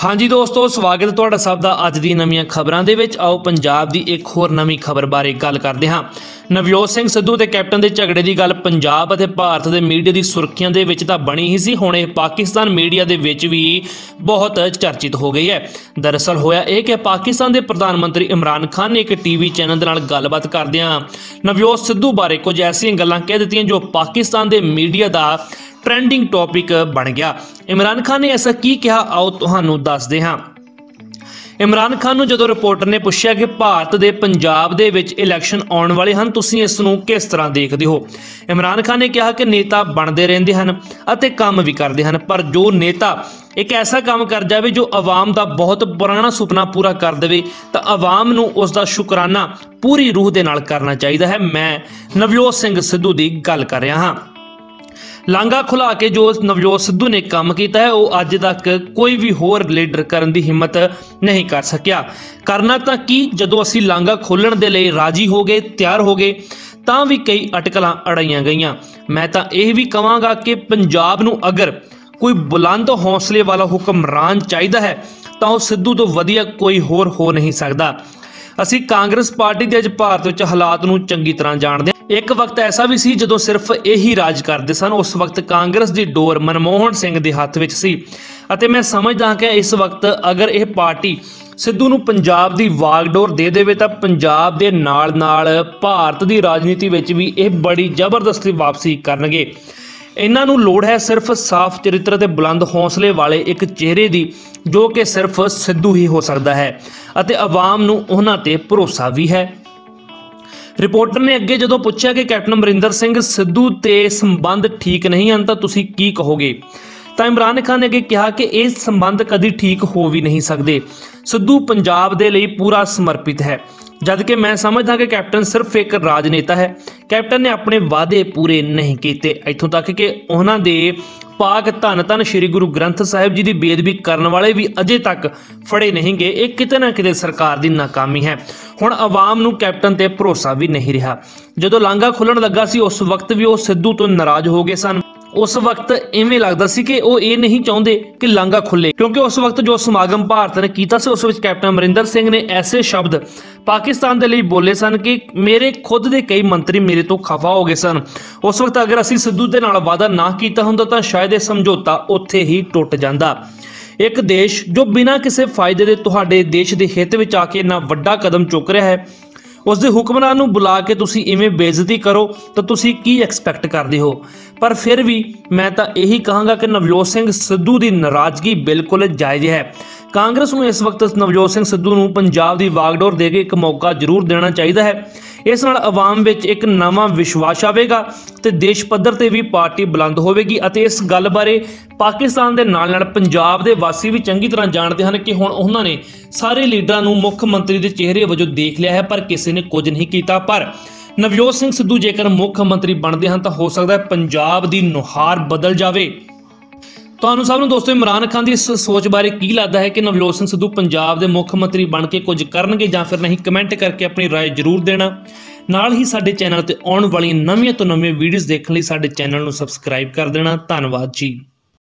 हाँ जी दोस्तों, स्वागत है तुहाडा सब दा अज दी नवीं खबरां दे विच। आओ पंजाब दी एक होर नवीं खबर बारे गल करदे हां। नवजोत सिंह सिद्धू ते कैप्टन दे झगड़े दी गल पंजाब अते भारत दे मीडिया दी सुर्खियां दे विच तां बणी ही सी, हुण इह पाकिस्तान मीडिया दे विच भी बहुत चर्चित हो गई है। दरअसल होया यह कि पाकिस्तान के प्रधानमंत्री इमरान खान ने एक टीवी चैनल दे नाल गलबात करदिआं नवजोत सिद्धू बारे कुछ ऐसियां गल्लां कह दित्तियां जो पाकिस्तान के मीडिया का ट्रेंडिंग टॉपिक बन गया। इमरान खान ने ऐसा की कहा, आओ तुहानूं दसदे हां। इमरान खान नूं जदों रिपोर्टर ने पूछा कि भारत के पंजाब दे विच इलैक्शन आने वाले हैं, तुसीं इस नूं किस तरह देखते हो। इमरान खान ने कहा कि नेता बनते रहंदे हन अते काम भी करते हैं, पर जो नेता एक ऐसा काम कर जाए जो आवाम का बहुत पुराना सुपना पूरा कर दे तो आवाम नूं उसका शुकराना पूरी रूह दे नाल करना चाहिए है। मैं नवजोत सिंह सिद्धू की गल कर रहा हाँ। लांघा खुला के जो नवजोत सिद्धू ने काम किया है वो अज तक कोई भी होर लीडर करने की हिम्मत नहीं कर सकिया। करना तो की, जदों असीं लांघा खोलण दे लई राजी हो गए, तैयार हो गए, तां भी कई अटकलां अड़ाईयां गईयां। मैं तो यह भी कहांगा कि पंजाब नूं अगर कोई बुलंद हौसले वाला हुक्मरान चाहिए है तो वह सिद्धू तो वधिया कोई होर हो नहीं सकता। असीं कांग्रेस पार्टी के अज भारत विच हालात नूं चंगी तरह जाणदे हां। एक वक्त ऐसा भी सी जदों सिर्फ यही राज करते सन, उस वक्त कांग्रेस की डोर मनमोहन सिंह के हथ विच सी अते मैं समझदा कि इस वक्त अगर यह पार्टी सिद्धू नूं पंजाब की वागडोर दे देवे तो पंजाब दे नाल नाल भारत की राजनीति विच भी यह बड़ी जबरदस्ती वापसी करनगे। इन्हां नूं लोड़ है सिर्फ साफ चरित्र ते बुलंद हौसले वाले एक चेहरे की, जो कि सिर्फ सिद्धू ही हो सकता है अते अवाम नूं उन्हां ते भरोसा भी है। रिपोर्टर ने अगे जदों पूछा कि कैप्टन अमरिंदर सिंह सिद्धू ते संबंध ठीक नहीं हैं तो तुसीं की कहोगे, तो इमरान खान ने अगे कहा कि यह संबंध कभी ठीक हो भी नहीं सकते। सिद्धू पंजाब दे लई पूरा समर्पित है, जबकि मैं समझदा कि कैप्टन सिर्फ एक राजनेता है। कैप्टन ने अपने वादे पूरे नहीं किए, इत्थों तक कि उन्हां दे पाक धन धन श्री गुरु ग्रंथ साहिब जी की बेदबी करने वाले भी अजे तक फड़े नहीं गए। एक किते ना किते सरकार की नाकामी है। हुण आवाम नूं कैप्टन ते भरोसा भी नहीं रहा। जदों लांघा खुलण लगा सी उस वक्त भी वो सिद्धू तो नाराज हो गए सन। उस वक्त इवें लगदा सी कि वो ये नहीं चाहते कि लांघा खुले, क्योंकि उस वक्त जो समागम भारत ने किया सी उस विच कैप्टन अमरिंदर सिंह ने ऐसे शब्द पाकिस्तान के लिए बोले सन कि मेरे खुद के कई मंत्री मेरे तो खफा हो गए सन। उस वक्त अगर असीं सिद्धू दे नाल वादा ना किया हुंदा तां शायद यह समझौता उत्थे ही टुट जांदा। एक देश जो बिना किसी फायदे दे तुहाडे देश के हित विच आके इन्ना वड्डा कदम चुक रहा है, उसके हुक्मरान नूं बुला के तुसीं इवें बेइज्जती करो तो तुसीं की एक्सपैक्ट करते हो। पर फिर भी मैं तो यही कहांगा कि नवजोत सिंह सिद्धू की नाराजगी बिल्कुल जायज़ है। कांग्रेस नूं इस वक्त नवजोत सिंह सिद्धू नूं पंजाब की वागडोर दे के एक मौका जरूर देना चाहिए है। इस नाल आवाम विच एक नवां विश्वास आवेगा ते देश पद्धर ते भी पार्टी बुलंद होवेगी अते इस गल बारे पाकिस्तान दे नाल नाल पंजाब दे वासी भी चंगी तरह जानते हैं कि हुण उन्हां ने सारे लीडरां नूं मुख मंत्री दे चेहरे वजों देख लिया है, पर किसी ने कुछ नहीं किया। पर नवजोत सिंह सिद्धू जेकर मुख मंत्री बनते हैं तो हो सकता है पंजाब की नुहार बदल जाए। तुहानूं सब नूं दोस्तों इमरान खान की इस सोच बारे की लगता है कि नवजोत सिंह सिद्धू पंजाब के मुख मंत्री बन के कुछ करनगे जां फिर नहीं? कमेंट करके अपनी राय जरूर देना। नाल ही साडे चैनल ते आउण वाली नवीं तो नवीं वीडियोज़ देखने लई साडे चैनल नूं सबसक्राइब कर देना। धन्नवाद जी।